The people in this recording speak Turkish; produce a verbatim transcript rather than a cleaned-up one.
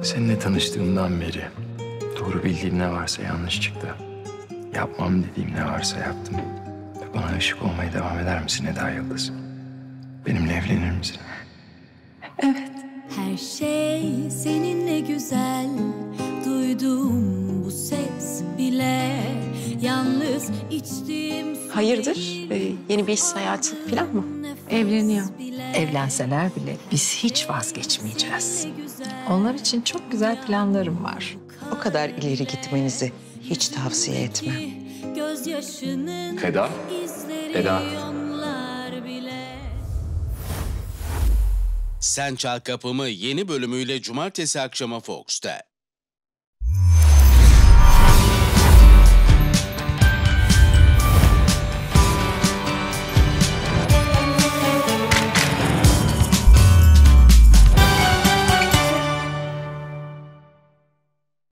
Seninle tanıştığımdan beri doğru bildiğim ne varsa yanlış çıktı. Yapmam dediğim ne varsa yaptım. Ve bana aşık olmaya devam eder misin Eda Yıldız? Benimle evlenir misin? Evet. Her şey seninle güzel. Duydum bu ses bile. Yalnız içtiğim... Hayırdır? Ee, yeni bir iş hayatı falan mı? Evleniyor. Evlenseler bile biz hiç vazgeçmeyeceğiz. Onlar için çok güzel planlarım var. O kadar ileri gitmenizi hiç tavsiye etmem. Gözyaşının Eda? izleri Eda. onlar bile. Sen Çal Kapımı yeni bölümüyle cumartesi akşamı Fox'ta.